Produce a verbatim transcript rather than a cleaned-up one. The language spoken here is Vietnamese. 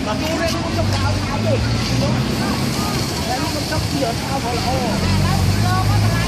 mà chú đây nó không cao nhau gì. Nó không sắp giờ sao phải là ô.